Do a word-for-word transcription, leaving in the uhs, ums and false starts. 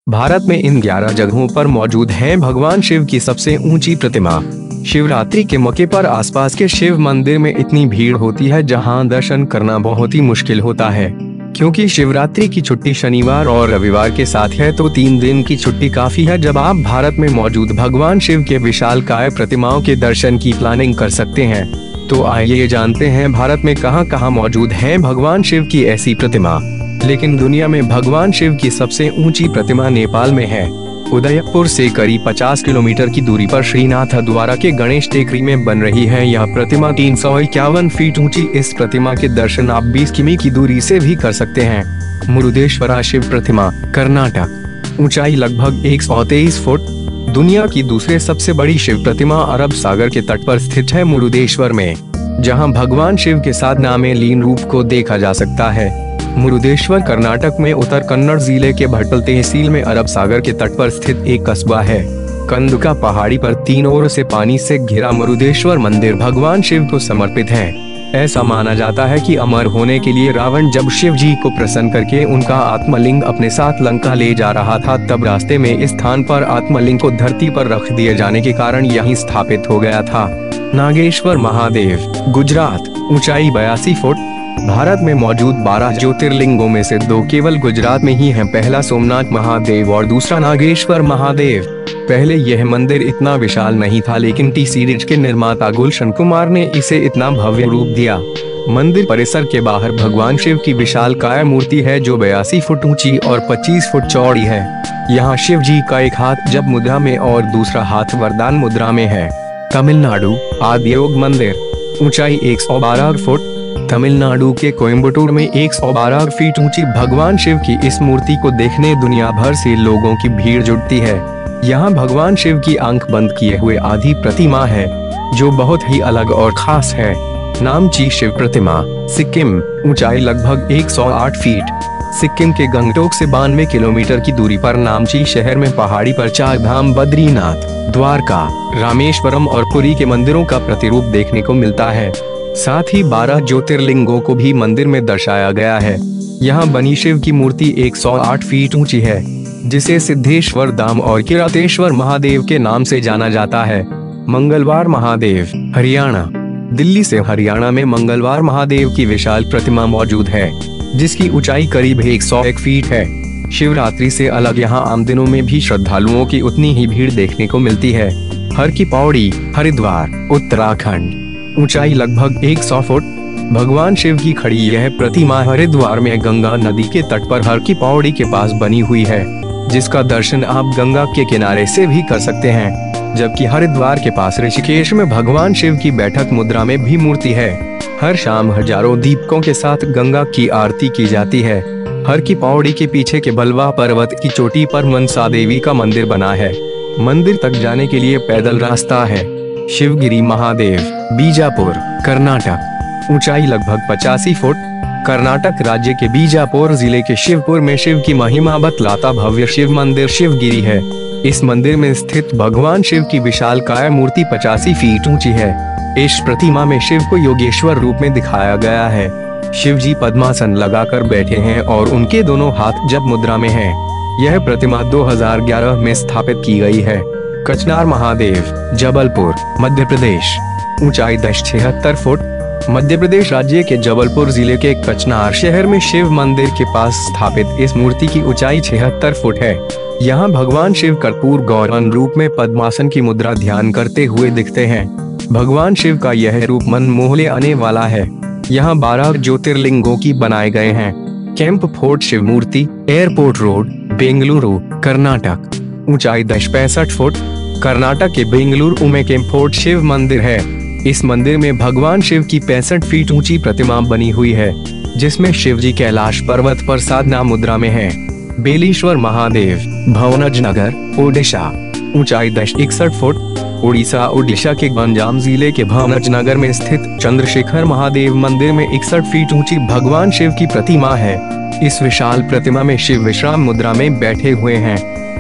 भारत में इन ग्यारह जगहों पर मौजूद है भगवान शिव की सबसे ऊंची प्रतिमा। शिवरात्रि के मौके पर आसपास के शिव मंदिर में इतनी भीड़ होती है जहां दर्शन करना बहुत ही मुश्किल होता है। क्योंकि शिवरात्रि की छुट्टी शनिवार और रविवार के साथ है तो तीन दिन की छुट्टी काफी है जब आप भारत में मौजूद भगवान शिव के विशालकाय प्रतिमाओं के दर्शन की प्लानिंग कर सकते हैं। तो आइए जानते हैं भारत में कहां कहां मौजूद है भगवान शिव की ऐसी प्रतिमा। लेकिन दुनिया में भगवान शिव की सबसे ऊंची प्रतिमा नेपाल में है। उदयपुर से करीब पचास किलोमीटर की दूरी पर श्रीनाथ द्वारा के गणेश टेकरी में बन रही है यह प्रतिमा तीन सौ इक्यावन फीट ऊंची। इस प्रतिमा के दर्शन आप बीस किमी की दूरी से भी कर सकते हैं। मुरुदेश्वरा शिव प्रतिमा, कर्नाटक, ऊंचाई लगभग एक सौ तेईस फुट। दुनिया की दूसरे सबसे बड़ी शिव प्रतिमा अरब सागर के तट पर स्थित है मुरुदेश्वर में, जहां भगवान शिव के साथ नामे लीन रूप को देखा जा सकता है। मुरुदेश्वर कर्नाटक में उत्तर कन्नड़ जिले के भटल तहसील में अरब सागर के तट पर स्थित एक कस्बा है। कंदका पहाड़ी पर तीन ओर से पानी से घिरा मुरुदेश्वर मंदिर भगवान शिव को समर्पित है। ऐसा माना जाता है कि अमर होने के लिए रावण जब शिव जी को प्रसन्न करके उनका आत्मलिंग अपने साथ लंका ले जा रहा था तब रास्ते में इस स्थान पर आत्मलिंग को धरती पर रख दिए जाने के कारण यहीं स्थापित हो गया था। नागेश्वर महादेव, गुजरात, ऊंचाई बयासी फुट। भारत में मौजूद बारह ज्योतिर्लिंगों में से दो केवल गुजरात में ही हैं। पहला सोमनाथ महादेव और दूसरा नागेश्वर महादेव। पहले यह मंदिर इतना विशाल नहीं था लेकिन टी सीरीज के निर्माता गुलशन कुमार ने इसे इतना भव्य रूप दिया। मंदिर परिसर के बाहर भगवान शिव की विशालकाय मूर्ति है जो बयासी फुट ऊंची और पच्चीस फुट चौड़ी है। यहाँ शिव जी का एक हाथ जप मुद्रा में और दूसरा हाथ वरदान मुद्रा में है। तमिलनाडु, आदियोग मंदिर, ऊंचाई एक सौ बारह फुट। तमिलनाडु के कोयम्बटूर में एक सौ बारह फीट ऊंची भगवान शिव की इस मूर्ति को देखने दुनिया भर से लोगों की भीड़ जुटती है। यहाँ भगवान शिव की आंख बंद किए हुए आधी प्रतिमा है जो बहुत ही अलग और खास है। नामची शिव प्रतिमा, सिक्किम, ऊंचाई लगभग एक सौ आठ फीट। सिक्किम के गंगटोक से बानवे किलोमीटर की दूरी पर नामची शहर में पहाड़ी पर चार धाम बद्रीनाथ, द्वारका, रामेश्वरम और पुरी के मंदिरों का प्रतिरूप देखने को मिलता है। साथ ही बारह ज्योतिर्लिंगों को भी मंदिर में दर्शाया गया है। यहाँ बनी शिव की मूर्ति एक सौ आठ फीट ऊंची है जिसे सिद्धेश्वर धाम और किरातेश्वर महादेव के नाम से जाना जाता है। मंगलवार महादेव, हरियाणा, दिल्ली से हरियाणा में मंगलवार महादेव की विशाल प्रतिमा मौजूद है जिसकी ऊंचाई करीब एक सौ एक फीट है। शिवरात्रि से अलग यहाँ आम दिनों में भी श्रद्धालुओं की उतनी ही भीड़ देखने को मिलती है। हर की पौड़ी, हरिद्वार, उत्तराखंड, ऊंचाई लगभग एक सौ फुट। भगवान शिव की खड़ी यह प्रतिमा हरिद्वार में गंगा नदी के तट पर हर की पौड़ी के पास बनी हुई है जिसका दर्शन आप गंगा के किनारे से भी कर सकते हैं। जबकि हरिद्वार के पास ऋषिकेश में भगवान शिव की बैठक मुद्रा में भी मूर्ति है। हर शाम हजारों दीपकों के साथ गंगा की आरती की जाती है। हर की पौड़ी के पीछे के बलवा पर्वत की चोटी पर मनसा देवी का मंदिर बना है। मंदिर तक जाने के लिए पैदल रास्ता है। शिवगिरी महादेव, बीजापुर, कर्नाटक, ऊंचाई लगभग पचासी फुट। कर्नाटक राज्य के बीजापुर जिले के शिवपुर में शिव की महिमा बतलाता भव्य शिव मंदिर शिवगिरी है। इस मंदिर में स्थित भगवान शिव की विशालकाय मूर्ति पचासी फीट ऊंची है। इस प्रतिमा में शिव को योगेश्वर रूप में दिखाया गया है। शिव जी पद्मासन लगाकर बैठे हैं और उनके दोनों हाथ जप मुद्रा में हैं। यह प्रतिमा दो हज़ार ग्यारह में स्थापित की गई है। कचनार महादेव, जबलपुर, मध्य प्रदेश, ऊंचाई दस छिहत्तर फुट। मध्य प्रदेश राज्य के जबलपुर जिले के कचनार शहर में शिव मंदिर के पास स्थापित इस मूर्ति की ऊंचाई छिहत्तर फुट है। यहाँ भगवान शिव कर्पूर गौरन रूप में पद्मासन की मुद्रा ध्यान करते हुए दिखते हैं। भगवान शिव का यह रूप मन मोह ले आने वाला है। यहाँ बारह ज्योतिर्लिंगों की बनाए गए हैं। Camp Fort Shiv Murti, Airport Road, Bengaluru, Karnataka, ऊंचाई दस पैंसठ फुट। कर्नाटक के बेंगलुरु में कैंप फोर्ट शिव मंदिर है। इस मंदिर में भगवान शिव की पैंसठ फीट ऊंची प्रतिमा बनी हुई है जिसमें शिव जी कैलाश पर्वत पर साधना मुद्रा में है। बेलीश्वर महादेव, भवनज नगर, ओडिशा, ऊंचाई दस इकसठ फुट। उड़ीसा ओडिशा के गंजाम जिले के भवनज नगर में स्थित चंद्रशेखर महादेव मंदिर में इकसठ फीट ऊंची भगवान शिव की प्रतिमा है। इस विशाल प्रतिमा में शिव विश्राम मुद्रा में बैठे हुए हैं।